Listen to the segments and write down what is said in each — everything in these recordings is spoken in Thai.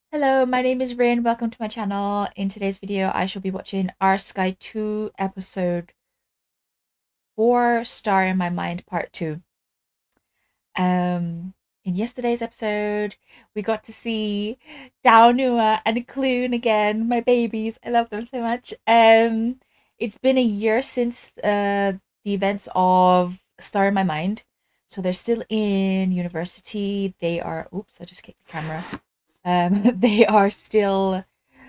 Hello, my name is Rin. Welcome to my channel. In today's video, I shall be watching Our Sky 2 episode 4 Star in My Mind Part 2. In yesterday's episode, we got to see Dao Nua and Clune again, my babies. I love them so much. It's been a year since the events of Star in My Mind. So they're still in university. They are, oops, I just kicked the camera. They are still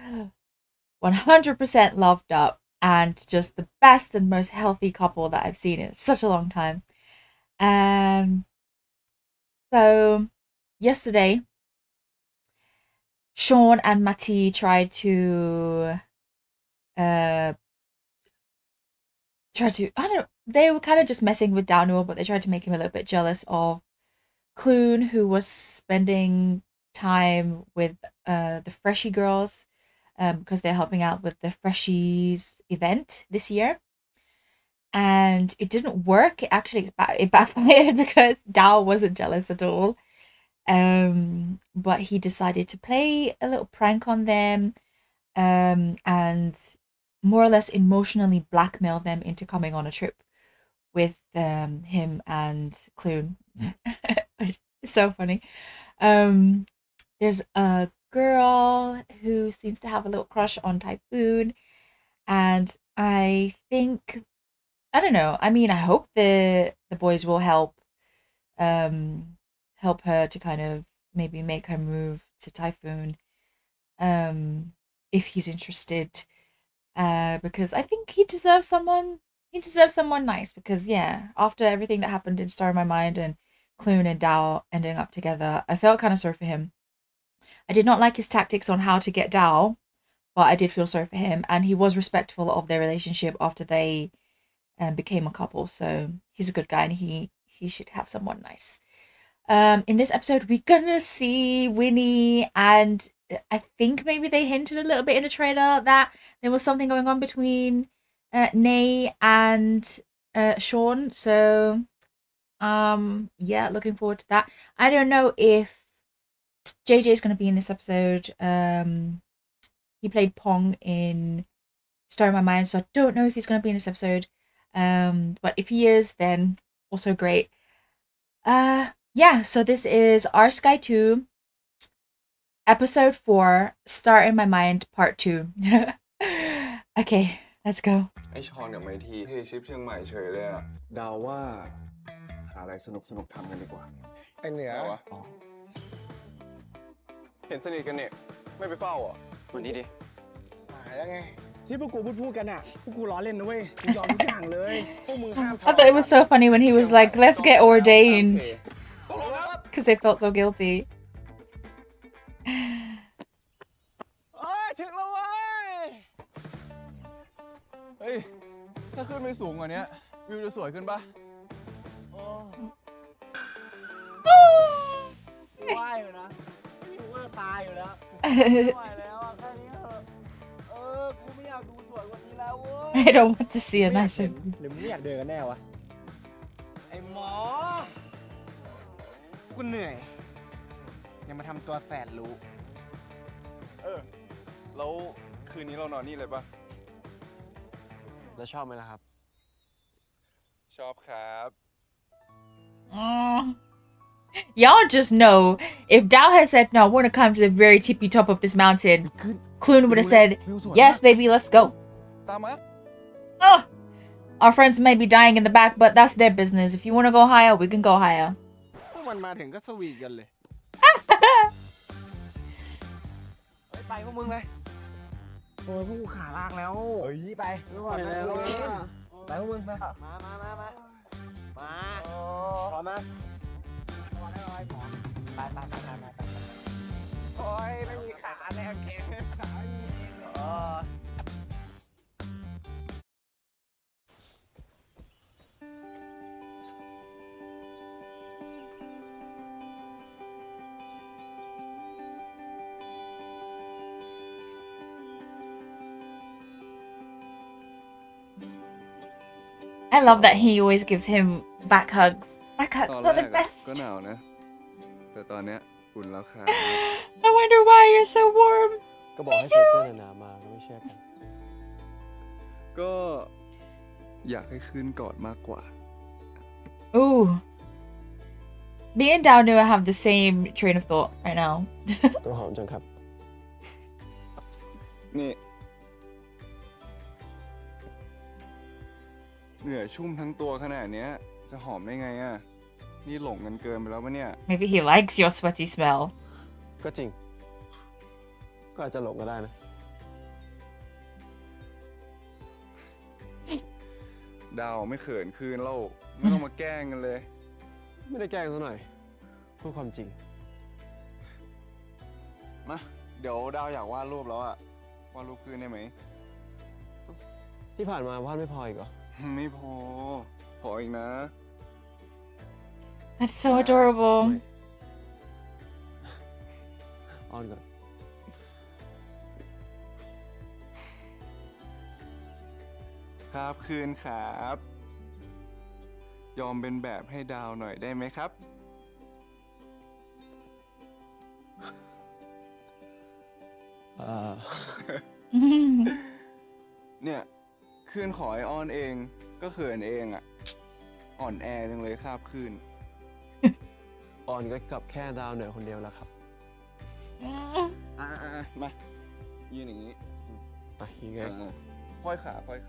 100% loved up and just the best and most healthy couple that I've seen in such a long time. So yesterday, Sean and Mati tried to I don't know, they were kind of just messing with Daniel, but they tried to make him a little bit jealous of Clune, who was spending time with the Freshie girls because they're helping out with the Freshies event this year. And it didn't work. It backfired because Dao wasn't jealous at all. But he decided to play a little prank on them and more or less emotionally blackmail them into coming on a trip with him and Clune. It's so funny. There's a girl who seems to have a little crush on Typhoon, and I think, I don't know. I mean, I hope the boys will help her to kind of maybe make her move to Typhoon, if he's interested, because I think he deserves someone. He deserves someone nice because, yeah, after everything that happened in Star of My Mind and Clune and Dao ending up together, I felt kind of sorry for him. I did not like his tactics on how to get Dao, but I did feel sorry for him, and he was respectful of their relationship after they became a couple. So he's a good guy, and he should have someone nice. In this episode, we're gonna see Winnie, and I think maybe they hinted a little bit in the trailer that there was something going on between Nay and Sean. So yeah, looking forward to that. I don't know if JJ is going to be in this episode. He played Pong in Star in My Mind, so I don't know if he's going to be in this episode. But if he is, then also great. Yeah, so this is Our Sky 2, episode 4, Star in My Mind, part 2. Okay, let's go. ไอชอนกับไมทีเทชิปเชียงใหม่เฉยเลยอะเดาว่าหาอะไรสนุกทำกันดีกว่าไอเหนือวะเห็นสนิทกันเนี่ยไม่ไปเฝ้าอ่ะวันนี้ดิหายแล้วไงที่พวกกูพูดกันอ่ะพวกกูล้อเล่นนะเว้ยยอมทุกอย่างเลยพวกมึงห้าม I thought it was so funny when he was like, let's get ordained, because they felt so guilty. ถึงแล้วเว้ยเฮ้ยถ้าขึ้นไปสูงกว่านี้วิวจะสวยขึ้นปะว่ายอยู่นะวิวก็ตายอยู่แล้วไม่ไหวแล้วอ่ะแค่นี้เถอะกูไม่อยากดูสวยกว่านี้แล้วเว้ย I don't want to see a nicer. หรือมึงไม่อยากเดินกันแน่วะไอ้หมอกูเหนื่อยยังมาทำตัวแสนรู้แล้วคืนนี้เรานอนนี่เลยปะแล้วชอบไหมล่ะครับชอบครับ Y'all just know, if Dao had said, no, I want to come to the very tippy top of this mountain, Clune would have said, yes, baby, let's go. Oh, our friends may be dying in the back, but that's their business. If you want to go higher, we can go higher. มันมาถึงก็สวีทกันเลยไปพวกมึงเลยโอ้ยพวกกูขาลากแล้วเฮ้ยไปไม่ไหวแล้วไปพวกมึงไปมาพร้อมนะไปโอ้ยไม่มีขาแล้วแกขา I love that he always gives him back hugs. Back hugs are the best. ก็หนาวนะแต่ตอนเนี้ยอุ่นแล้วครับ I wonder why you're so warm. ก็บอกให้ใส่เสื้อหนาๆมาก็ไม่เชื่อกันก็อยากให้คืนกอดมากกว่า Ooh. Me and Dao Nua have the same train of thought right now. ตัวหอมจังครับนี่เหนื่อยชุ่มทั้งตัวขนาดเนี้ยจะหอมได้ไงอ่ะนี่หลงกันเกินไปแล้วปะเนี่ย Maybe he likes your sweaty smell. ก็จริง ก็อาจจะหลงก็ได้นะดาวไม่เขินคืนเราไม่ต้องมาแกล้งกันเลยไม่ได้แกล้งซะหน่อยพูดความจริงมาเดี๋ยวดาวอยากวาดรูปแล้วอะวาดรูปคืนได้ไหมที่ผ่านมาวาดไม่พออีกเหรอไม่พออีกนะ That's so adorable. อ้อนก่อนครับคืนครับ ยอมเป็นแบบให้ดาวหน่อยได้ไหมครับ เนี่ยคืนขอไอออนเองก็เขินเองอะอ่อนแอจังเลยครับคืนอ่อนก็กับแค่ดาวเหนือคนเดียวแล้วครับมายืนอย่างนี้ไปยังไงค่อยขา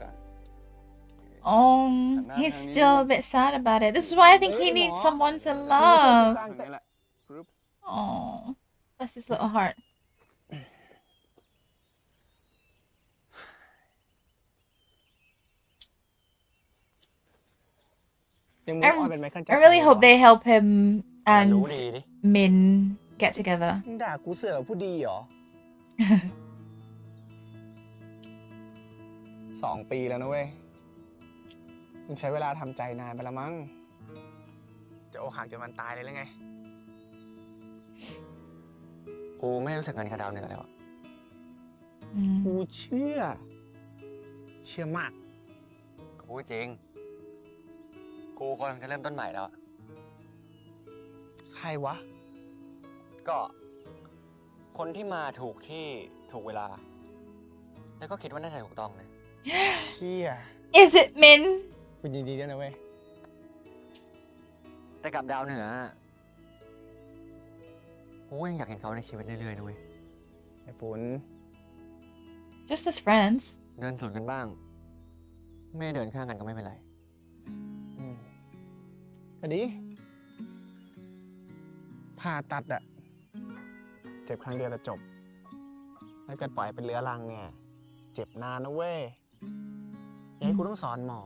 Oh, he's still a bit sad about it. This is why I think he needs someone to love. ตรงนี้แหละ Oh, that's his little heart. ยังไม่อ้อนเป็นไมเคิลแจ็คสั I น really hope they help him รู้ and ดีดิ Min get together. มึงด่ากูเสือกผู้ดีเหรอ 2 ปีแล้วนะเว้ย มึงใช้เวลาทำใจนานไปละมั้ง จะอกหักจนวันตายเลยหรือไงกูไม่รู้สึกกันกับดาวเหนือแล้วกูเชื่อมากกูพูดจริง กูกำลังจะเริ่มต้นใหม่แล้วใครวะก็คนที่มาถูกที่ถูกเวลา แล้วก็คิดว่าน่าจะถูกต้องนะเชี่ย Is it Min? กูยินดีด้วยนะเว้ยแต่กับดาวเหนือกูยังอยากเห็นเขาในชีวิตเรื่อยๆนะเว้ยไอ้ฝุ่น Just as friends. เดินสวนกันบ้าง ไม่เดินข้างกันก็ไม่เป็นไรก็ดี ผ่าตัดอะเจ็บครั้งเดียวแต่จบถ้าเกิดปล่อยเป็นเรื้อรังเนี่ยเจ็บนานนะเว้ย อย่าให้กูต้องสอนหมอ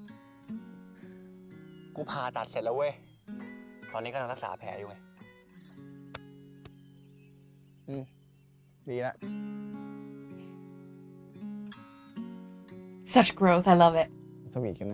กูผ่าตัดเสร็จแล้วเว้ย ตอนนี้กำลังรักษาแผลอยู่ไงดีละ Such growth. I love it. สวีทกันนะ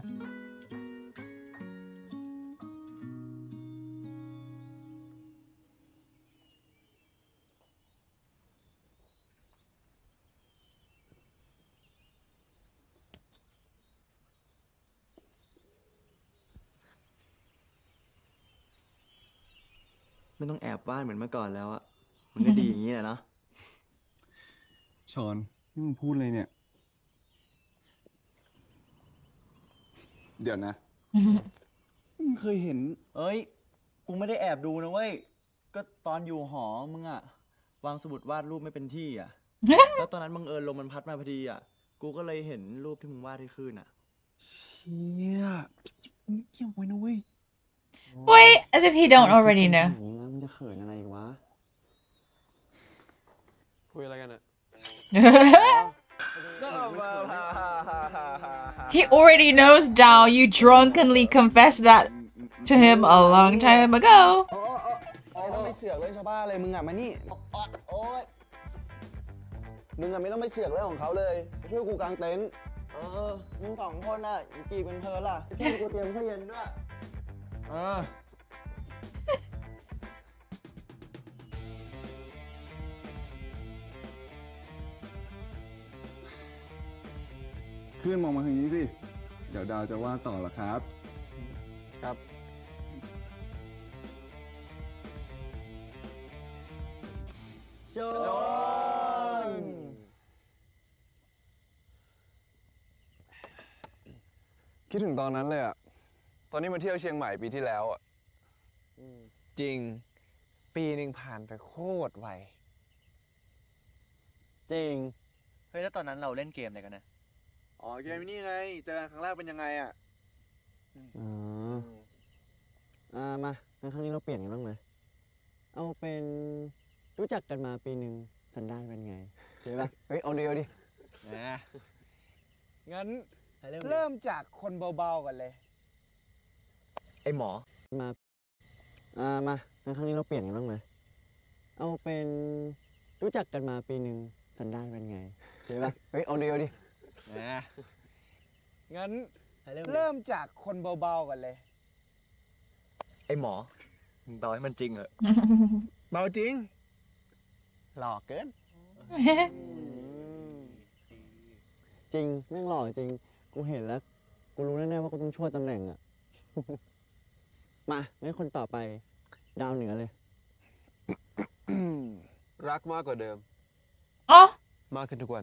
ไม่ต้องแอบวาดเหมือนเมื่อก่อนแล้วอะมันก็ดีอย่างนี้แหละเนาะชอนนี่มึงพูดเลยเนี่ย เดี๋ยวนะ มึงเคยเห็นเอ้ย กูไม่ได้แอบดูนะเว้ย ก็ตอนอยู่หอมึงอะวางสมุดวาดรูปไม่เป็นที่อะ แล้วตอนนั้นบังเอิญลมมันพัดมาพอดีอะกูก็เลยเห็นรูปที่มึงวาดที่คืนอะเชี่ยมึงเกี่ยวไว้นะเว้ย Wait, as if he don't already know. มึงจะเขินอะไรอีกวะคุยอะไรกันอะ He already knows Dao. You drunkenly confessed that to him a long time ago. ต้องไปเสือกเรื่องชาวบ้านเลยมึงอะมานี่โอ๊ยมึงอะไม่ต้องไปเสือกเรื่องของเขาเลยช่วยกูกางเต็นท์มึง2 คนอะอย่าจีบเป็นเพลินล่ะช่วยกูเตรียมข้าวเย็นด้วยขึ้นมองมาทางนี้สิ เดี๋ยวดาวจะวาดต่อเหรอครับครับชนคิดถึงตอนนั้นเลยอะตอนนี้มาเที่ยวเชียงใหม่ปีที่แล้วอะจริง ปีหนึ่งผ่านไปโคตรไวจริงเฮ้ยแล้วตอนนั้นเราเล่นเกมอะไรกันนะอ๋อเกมนี่ไงเจอกันครั้งแรกเป็นยังไงอะอ๋อมางั้นครั้งนี้เราเปลี่ยนกันบ้างไหมเอาเป็นรู้จักกันมาปีหนึ่งสันดานเป็นไงใช่ปะเฮ้ยเอาดินะงั้นเริ่มจากคนเบาๆกันเลยไอ้หมอมางั้นครั้งนี้เราเปลี่ยนกันบ้างไหมเอาเป็นรู้จักกันมาปีหนึ่งสันดานเป็นไงใช่ปะเฮ้ยเอาดินะงั้นเริ่มจากคนเบาๆกันเลยไอ้หมอมึงเบาให้มันจริงเหรอเบาจริง หล่อเกินจริงแม่งหล่อจริงกูเห็นแล้วกูรู้แน่ๆว่ากูต้องช่วยตำแหน่งอะ มางั้นคนต่อไปดาวเหนือเลยรักมากกว่าเดิมอ๋อมากขึ้นทุกวัน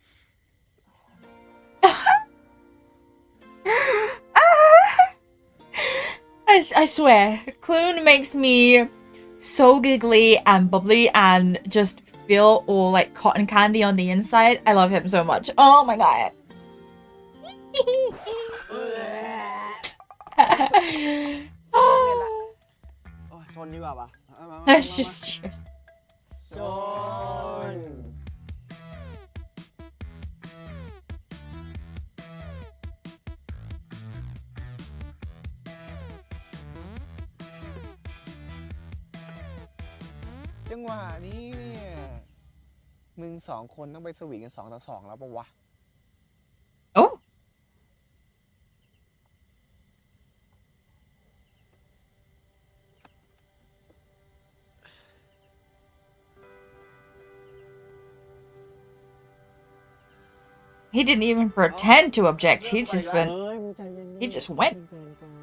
I swear, Clune makes me so giggly and bubbly and just feel all like cotton candy on the inside. I love him so much. Oh my god. ชนดีกว่าปะ Just cheers. ชนจังหวะนี้เนี่ยมึงสองคนต้องไปสวีทกัน2-2แล้วปะวะ Oh. He didn't even pretend to object. He just went. เอ้ยมึงใจเย็นๆ He just went. เป็นแฟนกัน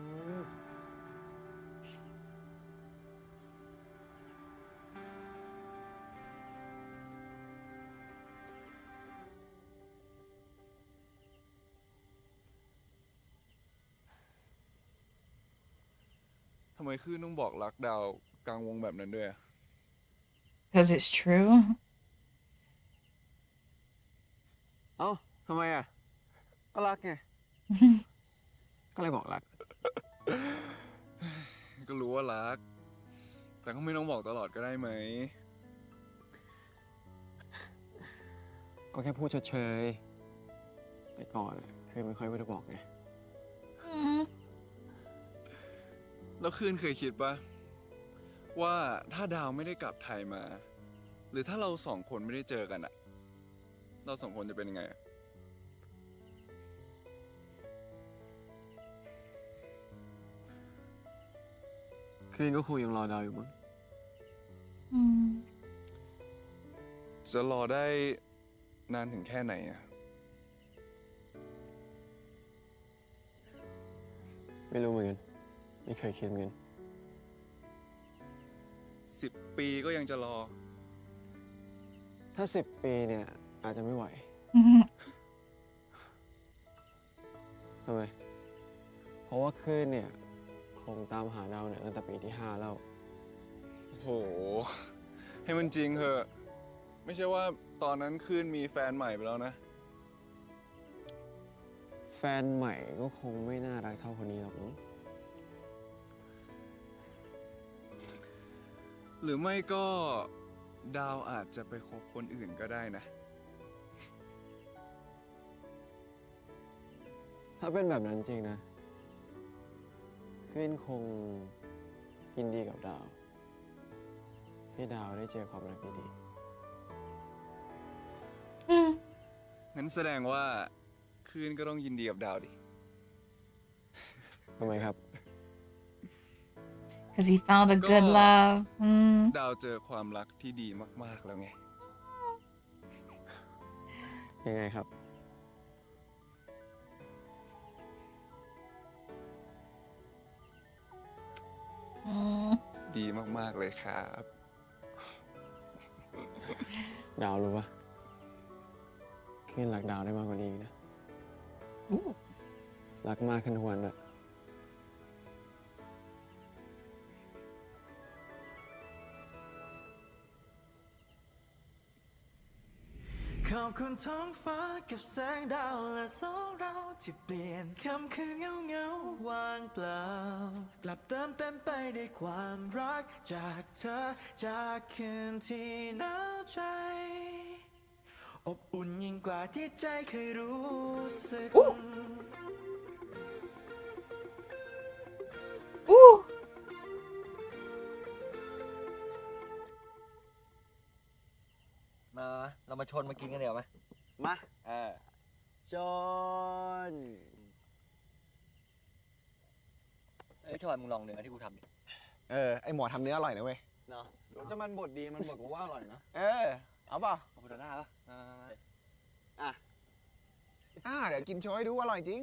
ทำไมคลื่นต้องบอกรักดาวกลางวงแบบนั้นด้วยอะ Because it's true. เอ้าทำไมอะก็รักไง ก็เลยบอกรัก ก็รู้ว่ารัก แต่ก็ไม่ต้องบอกตลอดก็ได้ไหมก็แค่พูดเฉยๆแต่ก่อนอะเคยไม่ค่อยได้บอกไง Mm. แล้วคลื่นเคยคิดปะว่าถ้าดาวไม่ได้กลับไทยมา หรือถ้าเราสองคนไม่ได้เจอกันอะเราสองคนจะเป็นยังไงอะคืนก็คุยยังรอดาวอยู่มั้ง Mm. จะรอได้นานถึงแค่ไหนอะไม่รู้เหมือนกันไม่เคยคิดเหมือนกัน 10 ปีก็ยังจะรอถ้า10 ปีเนี่ยอาจจะไม่ไหว ทำไม เพราะว่าคลื่นเนี่ยคงตามหาดาวเนี่ยตั้งแต่ปีที่ 5 แล้วโอ้โห ให้มันจริงเถอะ ไม่ใช่ว่าตอนนั้นคลื่นมีแฟนใหม่ไปแล้วนะแฟนใหม่ก็คงไม่น่ารักเท่าคนนี้หรอกมั้งหรือไม่ก็ดาวอาจจะไปคบคนอื่นก็ได้นะถ้าเป็นแบบนั้นจริงนะคลื่นคงยินดีกับดาวให้ดาวได้เจอความรักดี Mm. งั้นแสดงว่าคลื่นก็ต้องยินดีกับดาวดิๆทำไมครับ Because he found a good love. Mm. ดาวเจอความรักที่ดีมากๆแล้วไงยังไงครับ Mm. ดีมากๆเลยครับดาวรู้ปะคลื่นรักดาวได้มากกว่านี้อีกนะ Ooh. รักมากขึ้นทุกวันด้วยขอบคุณท้องฟ้ากับแสงดาวและสองเราที่เปลี่ยนค่ำคืนเงาว่างเปล่ากลับเติมเต็มไปด้วยความรักจากเธอจากคืนที่หนาวใจอบอุ่นยิ่งกว่าที่ใจเคยรู้สึก Ooh. มาเรามาชนมากินกันเดี๋ยวไหมมา จนไม่ชอบมึงลองเนื้อที่กูทำดิไอหมอทำเนื้ออร่อยนะเว้ยเนาะจะมันบดดีมันบดกูว่าอร่อยนะเอาเปล่าเอาไปดอลลาร์ป่ะอ่ะเดี๋ยวกินโชว์ให้ดูอร่อยจริง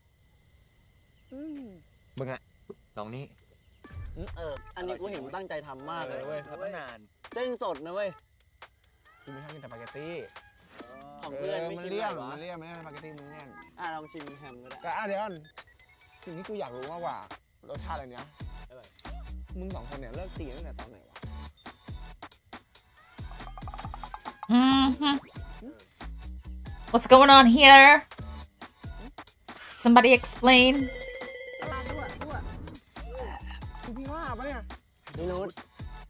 มึงอะลองนี่อันนี้กูเห็นมึงตั้งใจทำมากเลยเว้ยทำตั้งนานเส้นสดนะเว้ยกูไม่ชอบกินสปาเกตตี้ของเพื่อนไม่มันชิมเลี่ยนหรอมันเลี่ยนไม่ใช่สปาเกตตี้มันเลี่ยนลองชิมแฮมก็ได้แต่เดี๋ยวก่อนสิ่งที่กูอยากรู้มากกว่ารสชาติอะไรเนี้ยมึงสองคนเนี่ยเลิกตีตั้งแต่ตอนไหนวะ Mm-hmm. What's going on here? Somebody explain. คือพี่ว่าปะเนี่ยนี่นุช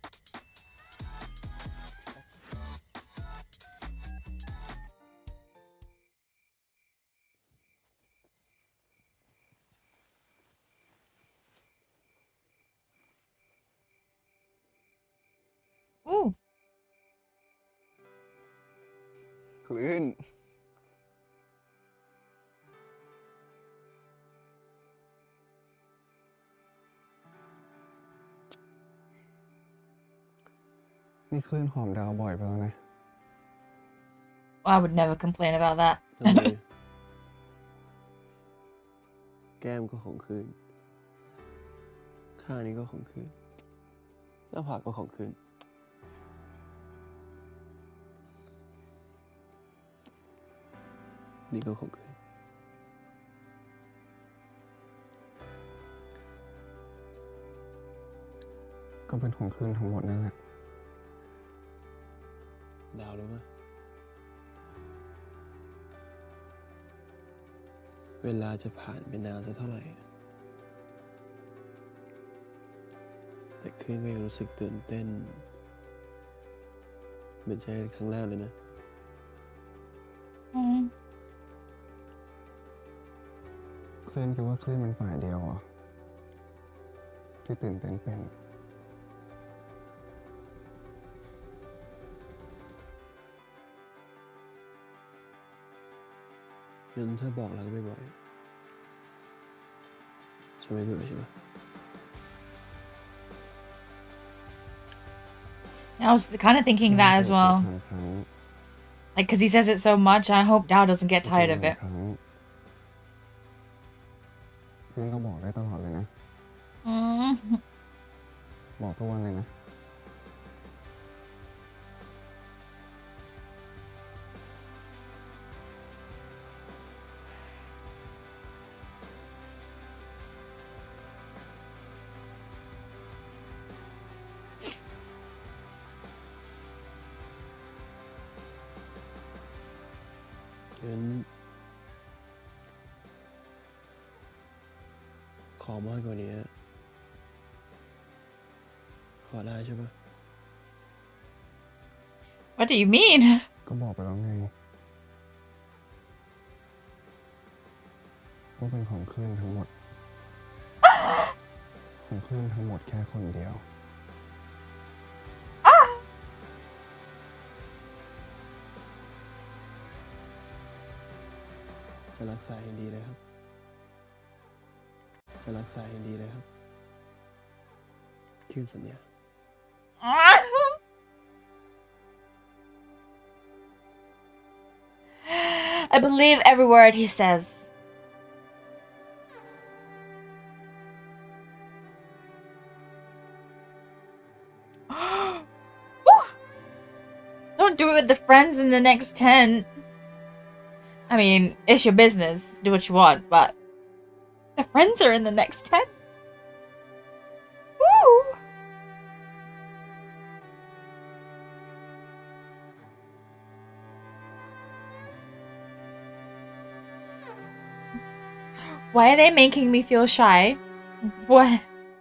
Ooh. คลื่นนี่คลื่นหอมดาวบ่อยไปแล้วนะ I would never complain about that. ทำไมแก้มก็ของคืน ข้างนี้ก็ของคืน หน้าผากก็ของคืน นี่ก็ของคืนก็เป็นของคลื่นทั้งหมดนั่นแหละดาวรู้ไหมเวลาจะผ่านไปนานสักเท่าไหร่ แต่คลื่นก็ยังรู้สึกตื่นเต้นเหมือนใช่ครั้งแรกเลยนะ Mm. คลื่นคิดว่าคลื่นเป็นฝ่ายเดียวเหรอที่ตื่นเต้นเป็นงั้นถ้าบอกรักบ่อยๆจะไม่เบื่อใช่ไหม I was kind of thinking that as well. บางครั้ง Like, because he says it so much, I hope Dao doesn't get tired of it. บางครั้งคลื่นก็บอกได้ตลอดเลยนะ Mm. บอกทุกวันเลยนะงั้นขอมากกว่านี้ขอได้ใช่ปะ What do you mean? ก็บอกไปแล้วไงว่าเป็นของคลื่นทั้งหมด ของคลื่นทั้งหมดแค่คนเดียวจะรักษาให้ดีเลยครับ จะรักษาให้ดีเลยครับคือสัญญา I believe every word he says. Don't do it with the friends in the next tent. I mean, it's your business. Do what you want, but the friends are in the next tent. Woo! Why are they making me feel shy? What?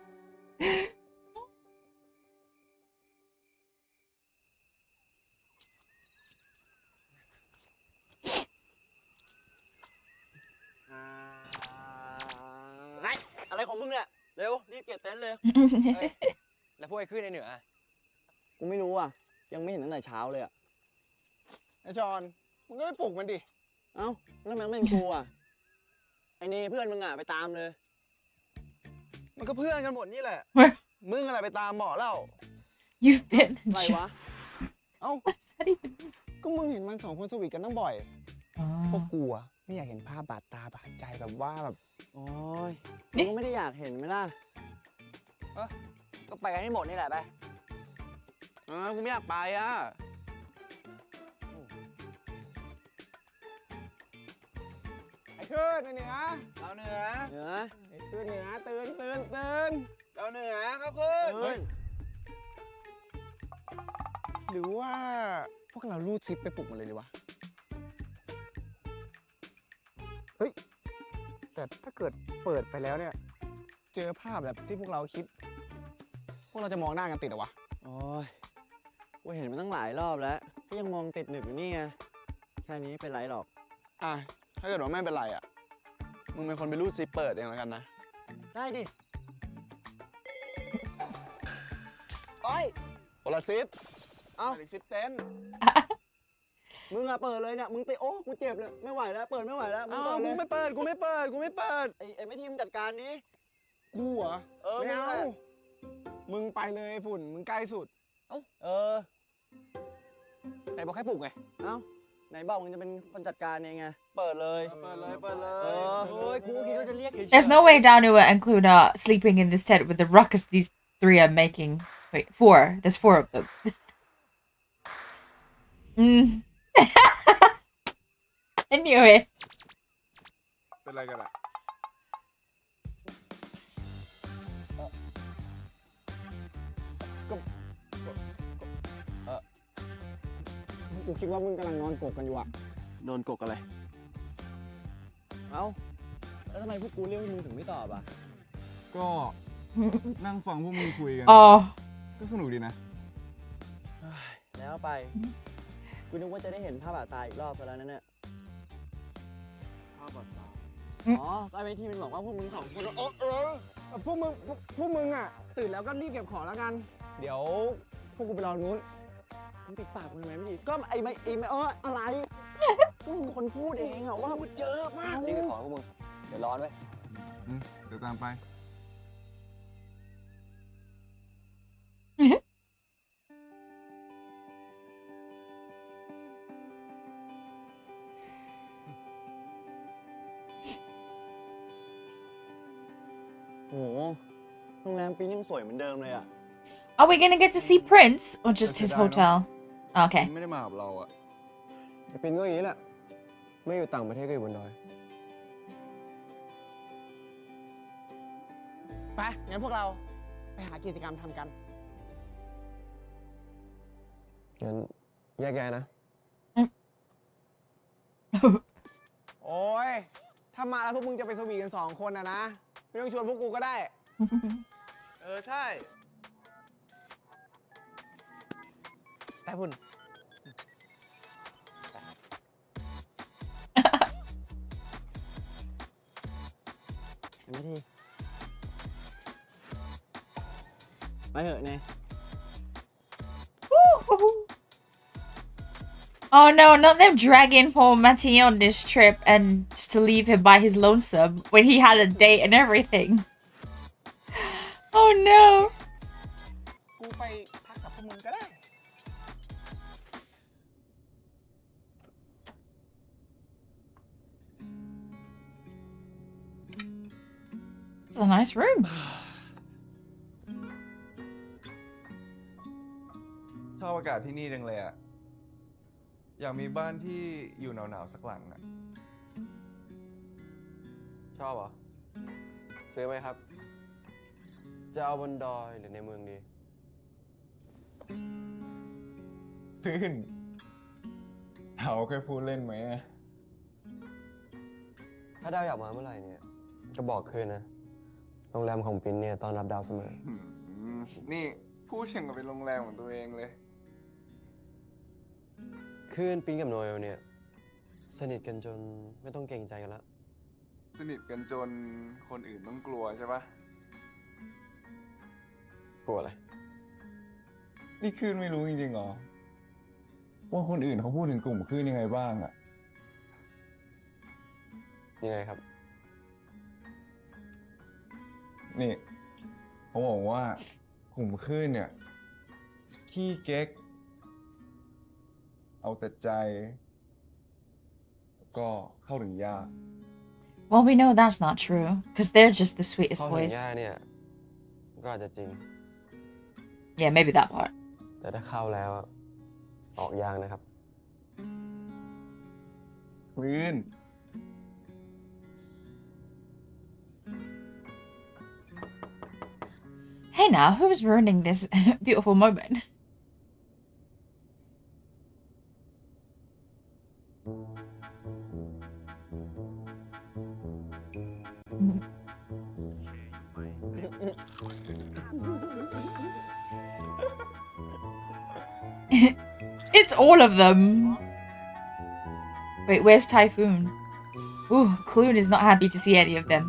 อะไรของมึงเนี่ย เร็ว รีบเก็บเต็นท์เลยแล้วพวกไอ้ขึ้นในเหนือกูไม่รู้อ่ะ ยังไม่เห็นตั้งแต่เช้าเลยอ่ะไอ้จอนมึงก็ไปปลุกมันดิเอ้า แล้วทำไมไม่เป็นกูอ่ะ ไอ้นี่เพื่อนมึงอ่ะ ไปตามเลยมันก็เพื่อนกันหมดนี่แหละ มึงอะไรไปตามหมอเล่า You've been. อะไรวะเอ้า What's that even mean? ก็มึงเห็นมันสองคนสวีทกันตั้งบ่อย พวก Oh. กูอะไม่อยากเห็นภาพบาดตาบาดใจแบบว่าแบบโอ้ยมึงก็ไม่ได้อยากเห็นไหมล่ะก็ไปกันให้หมดนี่แหละไปกูไม่อยากไปอะไอ้ขึ้นไอ้เหนือเราเหนือเหนือไอ้ขึ้นเหนือตื่นเราเหนือครับขึ้นเฮ้ยหรือว่าพวกเราลูดซิปไปปลุกมันเลยดีวะ เฮ้ย แต่ถ้าเกิดเปิดไปแล้วเนี่ย เจอภาพแบบที่พวกเราคิด พวกเราจะมองหน้ากันติดเหรอวะโอ้ยกูเห็นมันตั้งหลายรอบแล้ว ก็ยังมองติดหนึบอยู่นี่ไง แค่นี้ไม่เป็นไรหรอกอ่ะ ถ้าเกิดว่าไม่เป็นไรอ่ะ มึงเป็นคนไปรูดซิปเปิดเองแล้วกันนะได้ดิโอ้ยคนละซิป เอ้าอีกซิปเต็มมึงอะเปิดเลยเนี่ย มึงติโอ้กูเจ็บเลย ไม่ไหวแล้ว เปิดไม่ไหวแล้ว มึงเอ้าเปิดเลกูยไม่เปิด กูไม่เปิด กูไม่เปิดไอ้ไม่ทีมจัดการนี้กูเหรอเออไม่เอามึงอะมึงไปเลยไอ้ฝุ่น มึงใกล้สุดเออไหนบอกให้ปลุกไงเอ้า ไหนบอกมึงจะเป็นคนจัดการเองไง เปิดเลยเปิดเลย เปิดเลเอย อโอ้ยกูคิดว่าจะเรียก There's no way Downy will include sleeping in this tent with the ruckus these three are making. Wait, four. There's four of them. I knew it. เป็นไรกันอะกูคิดว่ามึงกำลังนอนกกกันอยู่อะนอนกกอะไรเอ้า แล้วทำไมพวกกูเรียกพวกมึงถึงไม่ตอบอ่ะก็ นั่งฟังพวกมึงคุยกัน Oh. ก็สนุกดีนะแล้วไป กูนึกว่าจะได้เห็นภาพบาดตาอีกรอบซะแล้วนั่นเนี่ยภาพบาดตาอ๋อก็ไอ้ที่มันบอกว่าพวกมึงสองคนพวกมึงอะตื่นแล้วก็รีบเก็บของแล้วกัน เดี๋ยวพวกกูไปรอนู้นมึงปิดปากมึงทำไมไม่ดี ก็ไอ้ไม่อะไร ก็มึงคนพูดเองอะว่าพูดเยอะมากนี่คือของพวกมึง เดี๋ยวร้อนไว้เดี๋ยวตามไปโอ้โหโรงแรมปีนยังสวยเหมือนเดิมเลยอะ Are we gonna get to see Prince or just his hotel? Okay. ไม่ได้มากับเราอะไอ้ปินก็อย่างนี้แหละ ไม่อยู่ต่างประเทศก็อยู่บนดอย ไป งั้นพวกเราไปหากิจกรรมทำกัน งั้นแยกแยะนะ โอ้ย ถ้ามาแล้วพวกมึงจะไปสวีทกัน2 คนนะ ไม่ต้องชวนพวกกูก็ได้ ใช่ แต่พุ่นไม่ทีไปเถอะเนย Oh no, not them dragging poor Matty on this trip and just to leave him by his lonesome when he had a date and everything. Oh no. กูไปพักกับพวกมึงก็ได้ It's a nice room. ชอบอากาศที่นี่จังเลยอะชอบอากาศที่นี่จังเลยอะเออ ใช่มึงอะชอบอากาศที่นี่ชอบอากาศที่นี่จังเลยอะเหรอเออ ใช่มึงอยากมีบ้านที่อยู่หนาวๆสักหลังอะชอบเหรอ ซื้อไหมครับ จะเอาบนดอยหรือในเมืองดีขึ้นเขาแค่พูดเล่นไหมอะถ้าดาวอยากมาเมื่อไหร่เนี่ยก็บอกคืนนะ โรงแรมของปินเนี่ยต้อนรับดาวเสมอนี่พูดถึงกับเป็นโรงแรมของตัวเองเลยคืนปินกับโนเอลเนี่ยสนิทกันจนไม่ต้องเกรงใจกันแล้วสนิทกันจนคนอื่นต้องกลัวใช่ปะกลัวอะไรนี่คลื่นไม่รู้จริงๆเหรอ ว่าคนอื่นเขาพูดถึงกลุ่มคลื่นยังไงบ้างอะยังไงครับนี่เขาบอกว่ากลุ่มคลื่นเนี่ยขี้เก๊ก เอาแต่ใจ ก็เข้าถึงยาก Well, we know that's not true because they're just the sweetest เข้าถึง boys. ยากเนี่ยก็อาจจะจริง Yeah, maybe that part. แต่ถ้าเข้าแล้วอะออกยากนะครับคลื่น Hey now, who is ruining this beautiful moment? It's all of them. Wait, where's Typhoon? Ooh, Clune is not happy to see any of them.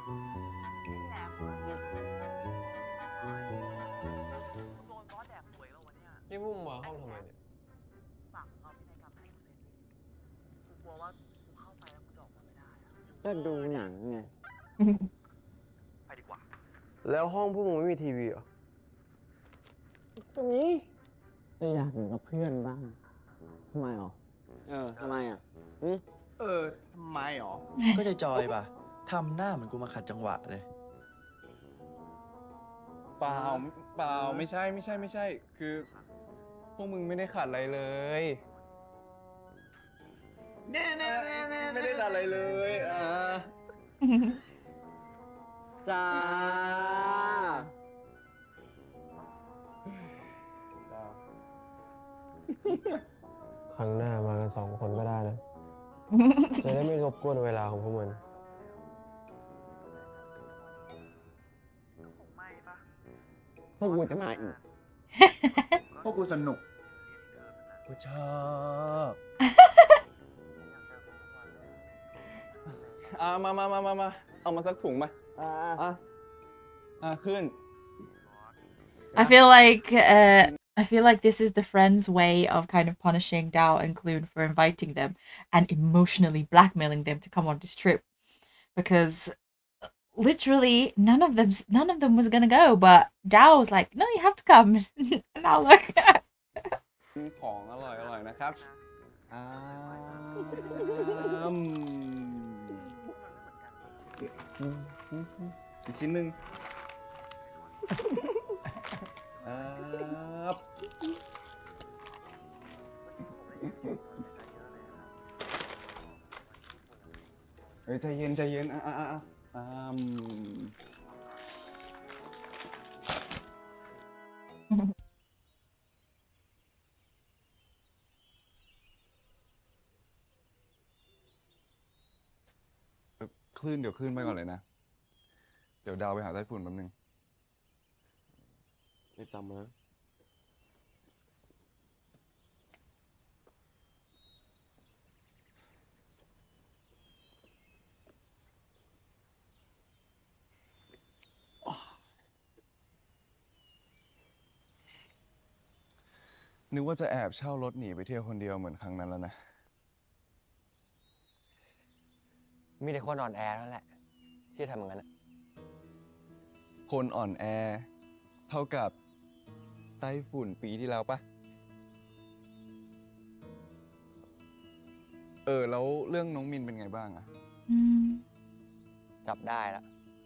นี่พวกมึงมาห้องทำไมเนี่ย จะดูหนังไง แล้วห้องพวกมึงไม่มีทีวีเหรอ ตรงนี้อยากอยู่กับเพื่อนบ้าง ทำไมหรอ ทำไมอ่ะทำไมหรอ ก็จะจอยป่ะ ทำหน้าเหมือนกูมาขัดจังหวะเลยเปล่าไม่ใช่ คือพวกมึงไม่ได้ขาดอะไรเลยไม่ได้ขาดอะไรเลยจ้า ครั้งหน้ามากัน2 คนก็ได้นะ จะได้ไม่รบกวนเวลาของพวกมัน พวกกูจะมาอีกพวกกูสนุกกูชอบมาเอามาสักถุงมาขึ้น I feel like this is the friends' way of kind of punishing Dao and Clune for inviting them and emotionally blackmailing them to come on this trip, because literally none of them was gonna go, but Dao was like, "No, you have to come." And now look. ของอร่อยนะครับอีกชิ้นหนึ่งใจเย็นคลื่นเดี๋ยวคลื่นไปก่อนเลยนะ เดี๋ยวดาวไปหาไต้ฝุ่นแป๊บนึงรีบจำนะนึกว่าจะแอบเช่ารถหนีไปเที่ยวคนเดียวเหมือนครั้งนั้นแล้วนะมีแต่คนอ่อนแอนั่นแหละ ที่ทำอย่างนั้นอะคนอ่อนแอ เท่ากับไต้ฝุ่นปีที่แล้วปะแล้วเรื่องน้องมินเป็นไงบ้างอะจับได้แล้ว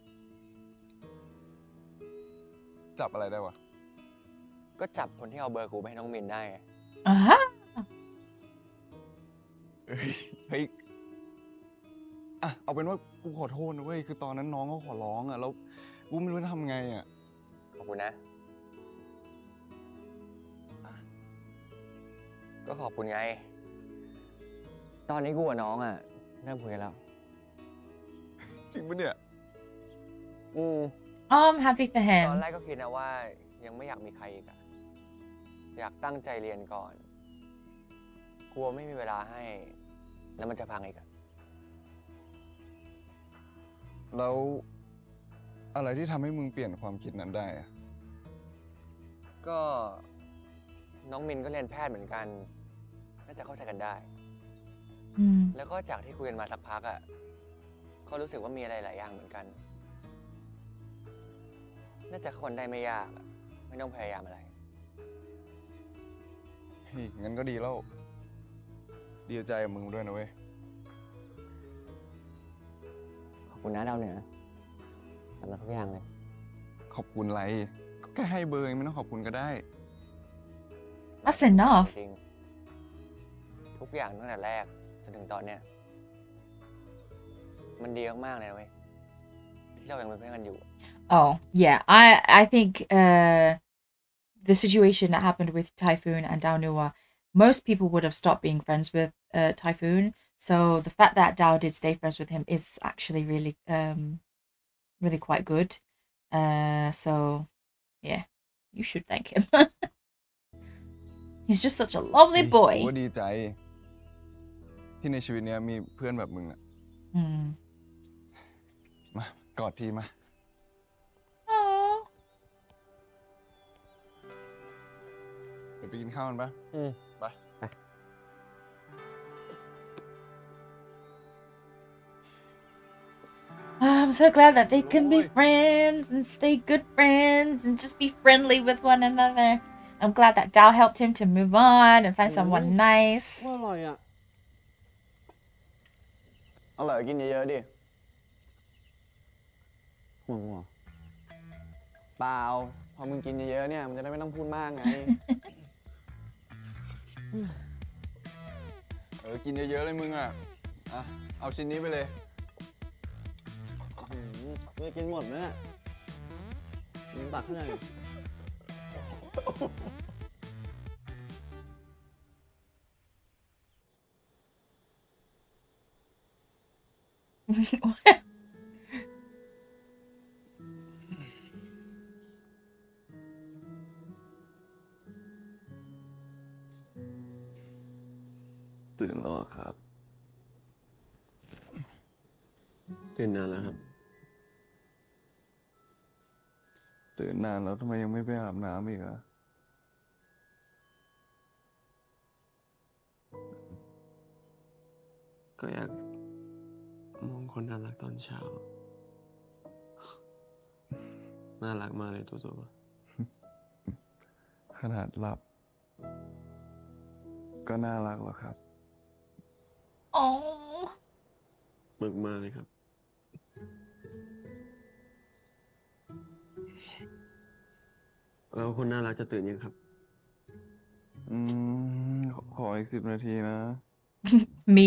จับอะไรได้วะก็จับคนที่เอาเบอร์กูไปให้น้องมินได้ไง Uh-huh. เฮ้ยอ่ะเอาเป็นว่ากูขอโทษนะเว้ยคือตอนนั้นน้องเขาขอร้องอ่ะแล้วกูไม่รู้จะทำไงอ่ะขอบคุณนะ ก็ขอบคุณไง ตอนนี้กูกับน้องอ่ะเริ่มคุยกันแล้วจริงปะเนี่ยอืม Oh, I'm happy for ตอน him. แรกก็คิดนะว่ายังไม่อยากมีใครอีกอะอยากตั้งใจเรียนก่อน กลัวไม่มีเวลาให้ แล้วมันจะพังอีกอะแล้วอะไรที่ทำให้มึงเปลี่ยนความคิดนั้นได้อะก็น้องมินก็เรียนแพทย์เหมือนกัน น่าจะเข้าใจกันได้ Mm. แล้วก็จากที่คุยกันมาสักพักอะก็รู้สึกว่ามีอะไรหลายอย่างเหมือนกัน น่าจะคนได้ไม่ยากอะไม่ต้องพยายามอะไรเฮ้ยงั้นก็ดีแล้วดีใจกับมึงด้วยนะเว้ยขอบคุณนะดาวเหนือสำหรับทุกอย่างเลยขอบคุณไรก็แค่ให้เบอร์เองไม่ต้องขอบคุณก็ได้ That's enough. จริงทุกอย่างตั้งแต่แรกจนถึงตอนเนี้ยมันดีมากๆเลยนะเว้ยที่เรายังเป็นเพื่อนกันอยู่ Oh, yeah. I think the situation that happened with Typhoon and Dao Nua, most people would have stopped being friends with Typhoon. So the fact that Dao did stay friends with him is actually really quite good. So yeah, you should thank him. He's just such a lovely กู boy. ก็ดีใจ ที่ในชีวิตเนี้ยมีเพื่อนแบบมึงอะ Mm. มากอดทีมา Aww. เดี๋ยวไปกินข้าวกันปะอืมไป I'm so glad that they can be friends and stay good friends and just be friendly with one another. I'm glad that Dao helped him to move on and find someone nice. ว่าอร่อยอ่ะอร่อยกินเยอะๆดิห่วงเหรอเปล่า พอมึงกินเยอะๆเนี่ยมันจะได้ไม่ต้องพูดมากไงกินเยอะๆเลยมึงอ่ะ เอาชิ้นนี้ไปเลยไม่กินหมดไหมเนี่ยมึงตักขึ้นเลยตื่นแล้วครับ ตื่นนานแล้วครับตื่นนานแล้วทำไมยังไม่ไปอาบน้ำอีกอะก็อยากมองคนน่ารักตอนเช้า น่ารักมากเลยตัวขนาดหลับ ก็น่ารักแล้วครับ Oh. มากเลยครับ แล้วคนน่ารักจะตื่นยังครับขออีก10 นาทีนะ Me.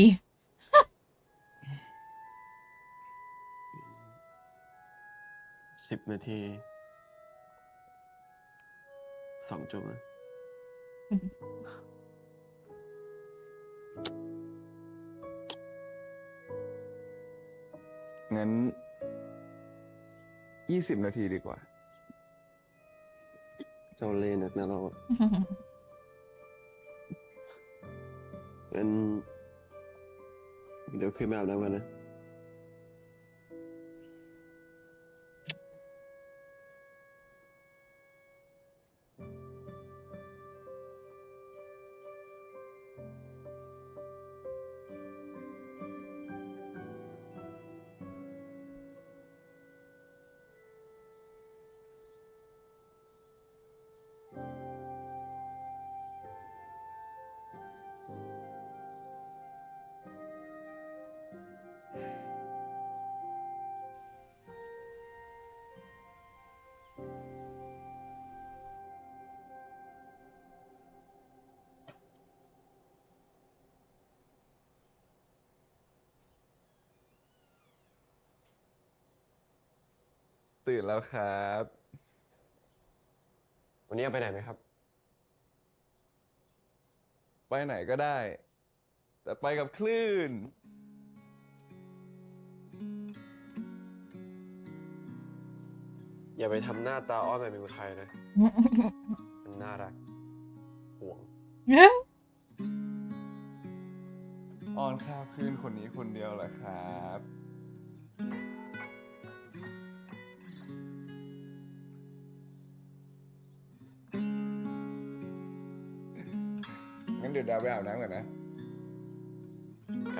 10 นาที 2 จุดนะงั้น 20 นาทีดีกว่าเจ้าเล่ห์นักนะเรางั้นเดี๋ยวขึ้นไปอาบน้ำกันนะตื่นแล้วครับวันนี้ไปไหนไหมครับไปไหนก็ได้ แต่ไปกับคลื่นอย่าไปทำหน้าตาอ้อนแบบเป็นใครนะ มันน่ารักห่วงออนข้าวคลื่นคนนี้คนเดียวแหละครับ งั้นเดี๋ยวดาวไปอาบน้ำก่อนนะครับ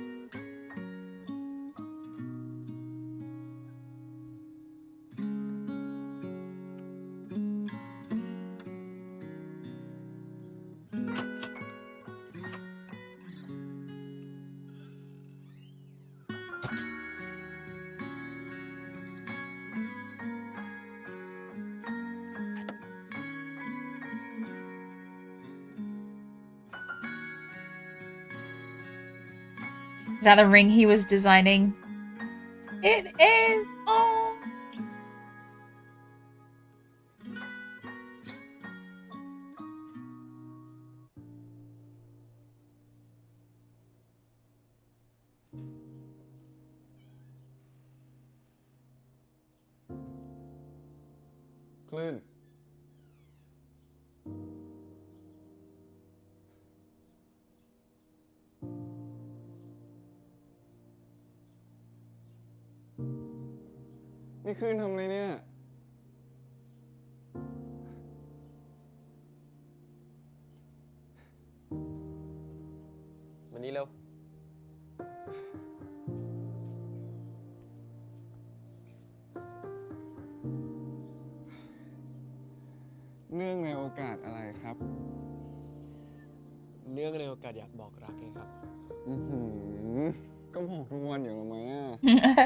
Is that the ring he was designing? It is! Oh! คลื่นนี่คืนทำอะไรเนี่ยวันนี้เร็วเนื่องในโอกาสอะไรครับเนื่องในโอกาสอยากบอกรักไงครับอือหือ ก็บอกทุกวันอยู่แล้วไหมอ่ะ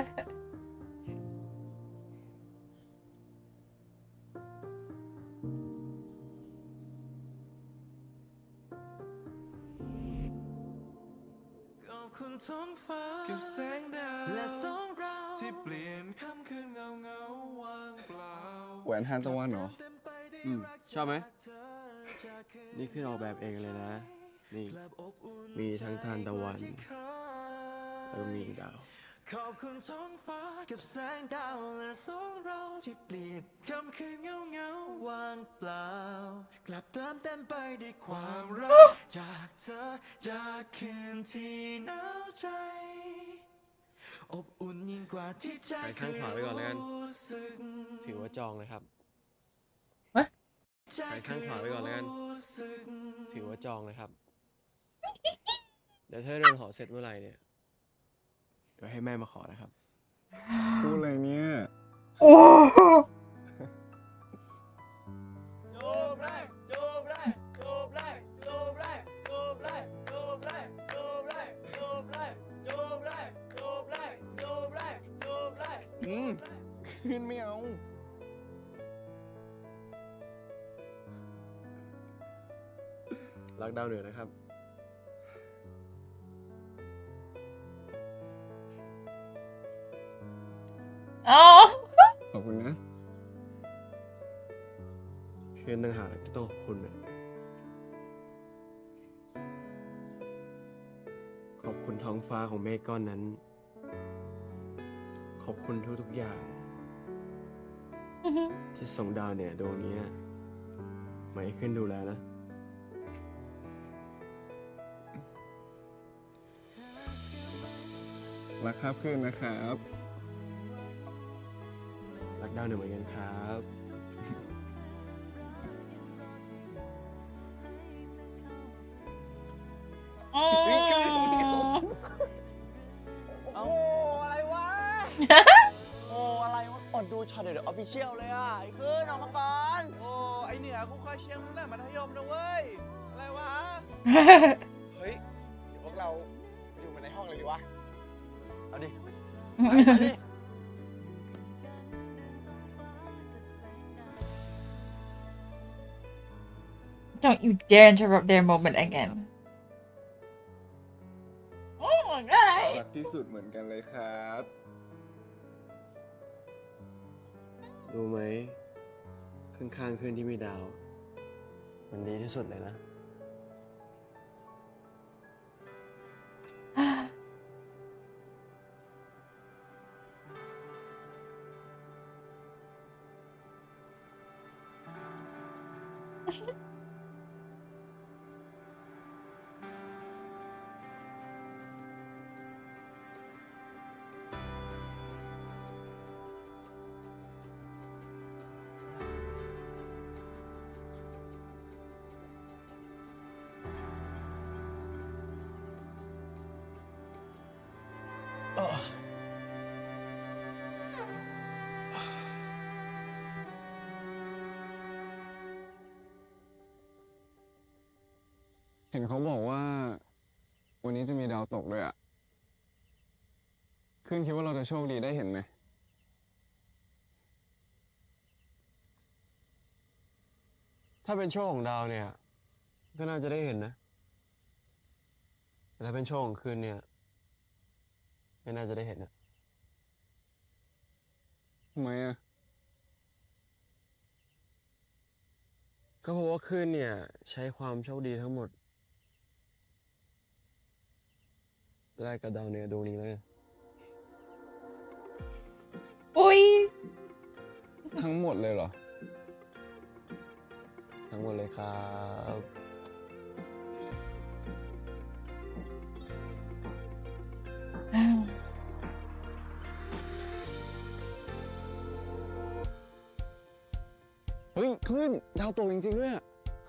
ขอบคุณท้องฟ้ากับแสงดาวและสองเราที่เปลี่ยนค่ำคืนเงาเงาว่างเปล่าแหวนทานตะวันเหรอชอบไหม นี่คือออกแบบเองเลยนะ นี่ มีทั้งทานตะวัน แล้วก็มีดาวขอบคุณท้องฟ้ากับแสงดาวและสองเราที่เปลี่ยนค่ำคืนเงาเงาว่างเปล่ากลับเติมเต็มไปด้วยความรักจากเธอจากคืนที่หนาวใจอบอุ่นยิ่งกว่าที่ใจไปเคข้างยขวาไว้ก่อนแล้วกันรู้สึกถือว่าจองเลยครับใจไปข้างขวาไว้ก่อนแล้วกันรู้สึกถือว่าจองเลยครับ เดี๋ยวถ้าเรื่องขอเสร็จเมื่อไหร่เนี่ย เดี๋ยวให้แม่มาขอนะครับพูดอะไรเนี่ย Oh! คืนไม่เอารักดาวเหนือนะครับ Oh! ขอบคุณนะคืนต่างหากที่ต้องขอบคุณนะขอบคุณท้องฟ้าของเมฆก้อนนั้น ขอบคุณทุกๆอย่าง ที่ส่งดาวเนี่ยดวงนี้มาให้ขึ้นดูแลนะรักครับคืนนะครับรักดาวเหนือเหมือนกันครับ Oh! เอาอะไรวะ โอ้อะไรวะอดดูช็อตเด็ดออฟฟิเชียลเลยอ่ะไอ้คืนออกมาก่อนโอ้ไอเหนือกูคอยเชียร์มึงตั้งแต่มัธยมนะเว้ย อะไรวะ เฮ้ย เดี๋ยวพวกเราอยู่มาในห้องเลยดีวะ เอาดิ เอาดิ Don't you dare interrupt their moment again. Oh my god! รักที่สุดเหมือนกันเลยครับรู้ไหมข้างๆขึ้นที่มีดาว มันดีที่สุดเลยนะเห็นเขาบอกว่า วันนี้จะมีดาวตกด้วยอ่ะ ขึ้นคิดว่าเราจะโชคดีได้เห็นไหมถ้าเป็นโชคของดาวเนี่ย ก็น่าจะได้เห็นนะ แต่ถ้าเป็นโชคของคืนเนี่ย ไม่น่าจะได้เห็นนะทำไมอ่ะก็เพราะว่าคืนเนี่ย ใช้ความโชคดีทั้งหมดแลกกับดาวเหนือดวงนี้เลยอุ้ยทั้งหมดเลยเหรอทั้งหมดเลยครับเฮ้ยขึ้นดาวตกจริงๆด้วยอ่ะ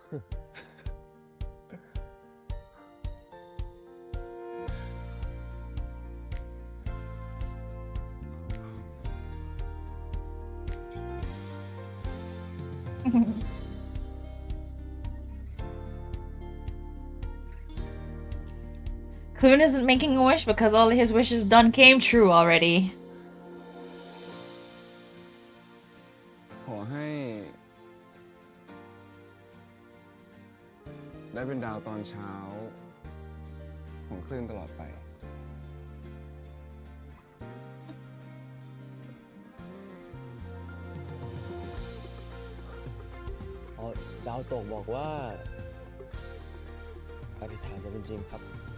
Clune isn't making a wish because all his wishes done came true already. ขอให้ ได้เป็นดาวตอนเช้า ของคลื่นตลอดไปอ๋อ ดาวตกบอกว่าอธิษฐานจะเป็นจริงครับ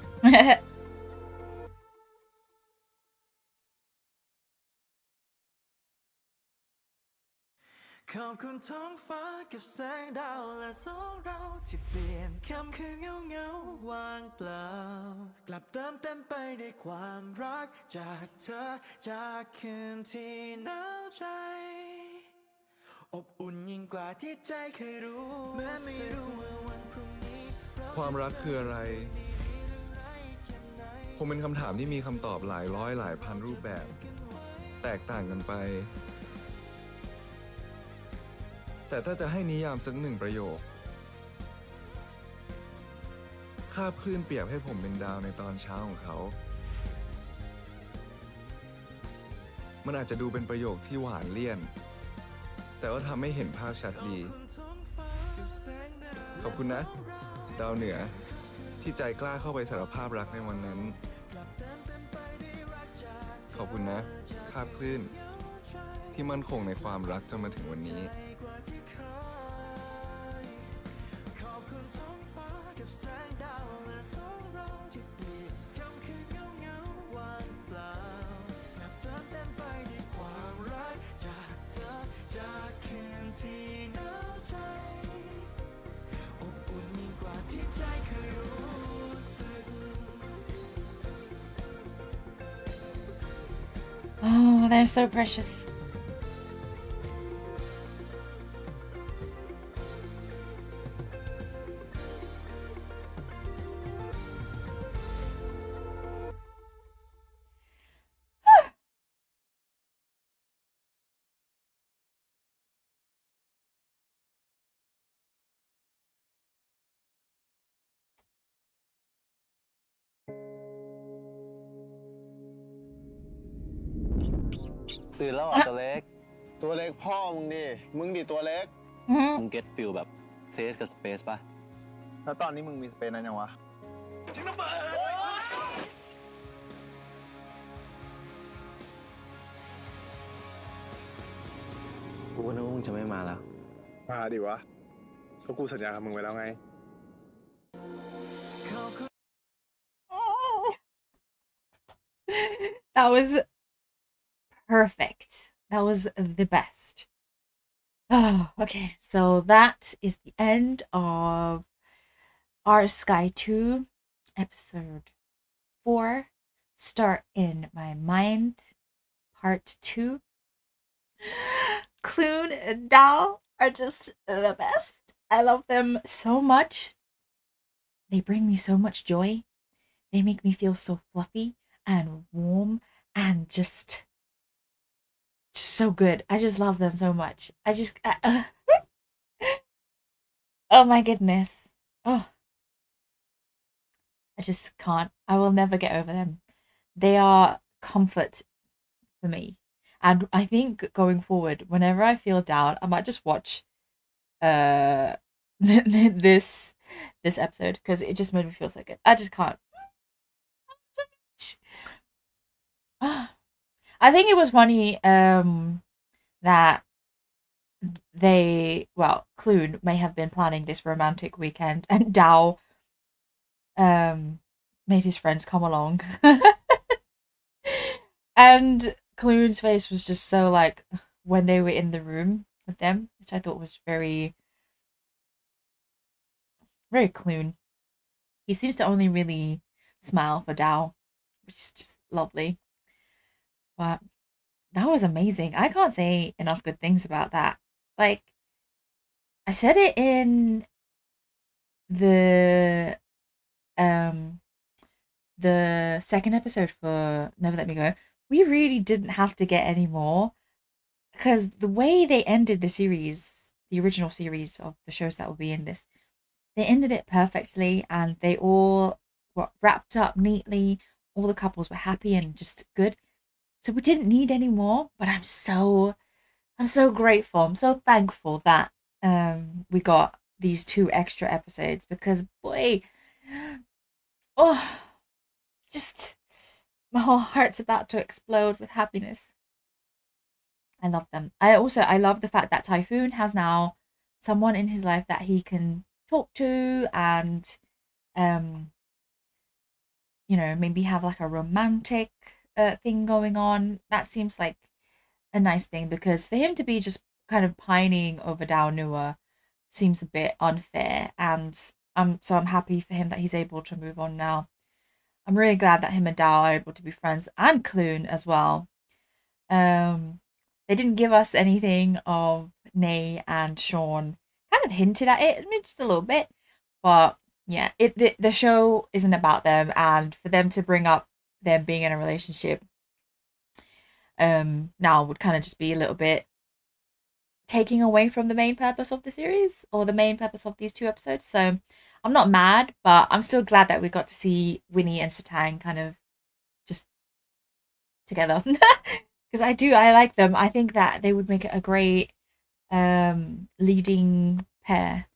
ขอบคุณท้องฟ้ากับแสงดาวและสองเราที่เปลี่ยนค่ำคืนเงาๆว่างเปล่ากลับเติมเต็มไปด้วยความรักจากเธอจากคืนที่หนาวใจอบอุ่นยิ่งกว่าที่ใจเคยรู้แม้ไม่รู้ว่าวันพรุ่งนี้ความรักคืออะไร คงเป็นคำถามที่มีคำตอบหลายร้อยหลายพันรูปแบบ แตกต่างกันไป แต่ถ้าจะให้นิยามสักหนึ่งประโยค คาบคลื่นเปรียบให้ผมเป็นดาวในตอนเช้าของเขา มันอาจจะดูเป็นประโยคที่หวานเลี่ยน แต่ว่าทำให้เห็นภาพชัดดี ขอบคุณนะ ดาวเหนือที่ใจกล้าเข้าไปสารภาพรักในวันนั้น ขอบคุณนะคาบคลื่นที่มั่นคงในความรักจนมาถึงวันนี้ Oh, they're so precious. ตื่นแล้วเหรอตัวเล็กตัวเล็กพ่อมึงดิ มึงดิตัวเล็กมึงเก็ตฟิลแบบเซสกับสเปซป่ะแล้วตอนนี้มึงมีสเปนอะไรยังวะกูจะไม่มาแล้วมาดิวะก็กูสัญญากับมึงไว้แล้วไง That was perfect. That was the best. Oh, okay, so that is the end of Our Sky 2, episode 4, Start in My Mind, part 2. Clune and Dao are just the best. I love them so much. They bring me so much joy. They make me feel so fluffy and warm and just so good. I just love them so much. Oh my goodness. Oh, I just can't. I will never get over them. They are comfort for me. And I think going forward, whenever I feel down, I might just watch this episode because it just made me feel so good. I just can't. I think it was funny that Clune may have been planning this romantic weekend and Dao made his friends come along. And Clune's face was just so like when they were in the room with them, which I thought was very, very Clune. He seems to only really smile for Dao, which is just lovely. But that was amazing. I can't say enough good things about that. Like, I said it in the second episode for Never Let Me Go. We really didn't have to get any more because the way they ended the series, the original series of the shows that will be in this, they ended it perfectly and they all were wrapped up neatly. All the couples were happy and just good. So we didn't need any more, but I'm so grateful. I'm so thankful that we got these 2 extra episodes because boy, oh, just my whole heart's about to explode with happiness. I love them. I love the fact that Typhoon has now someone in his life that he can talk to and you know, maybe have like a romantic thing going on. That seems like a nice thing because for him to be just kind of pining over Dao Nua seems a bit unfair, and I'm happy for him that he's able to move on now. I'm really glad that him and Dao are able to be friends, and Clune as well. They didn't give us anything of Nay and Sean. Kind of hinted at it, I mean, just a little bit, but yeah, the show isn't about them, and for them to bring up them being in a relationship now would kind of just be a little bit taking away from the main purpose of the series or the main purpose of these 2 episodes. So I'm not mad, but I'm still glad that we got to see Winnie and Satang kind of just together because I like them. I think that they would make a great leading pair.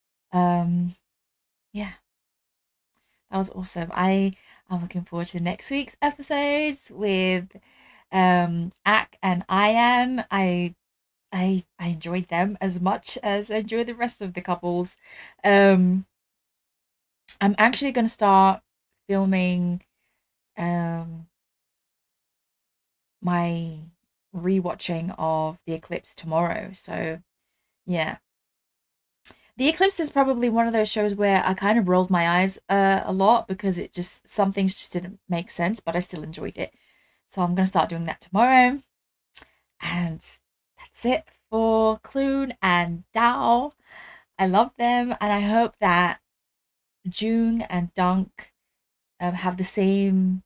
Yeah, that was awesome. I'm looking forward to next week's episodes with Ak and Ayan. I enjoyed them as much as I enjoy the rest of the couples. I'm actually going to start filming my rewatching of The Eclipse tomorrow. So yeah, The Eclipse is probably one of those shows where I kind of rolled my eyes a lot because it just, some things just didn't make sense, but I still enjoyed it. So I'm going to start doing that tomorrow. And that's it for Clune and Dao. I love them, and I hope that Jung and Dunk have the same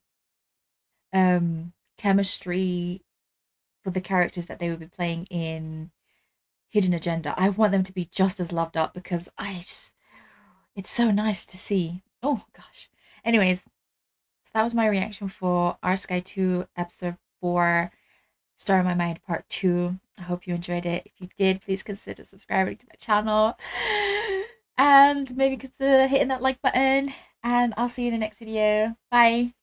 chemistry for the characters that they will be playing in Hidden Agenda. I want them to be just as loved up because it's so nice to see. Oh gosh. Anyways, so that was my reaction for Our Sky 2 episode 4, Star in My Mind part 2. I hope you enjoyed it. If you did, please consider subscribing to my channel and maybe consider hitting that like button, and I'll see you in the next video. Bye.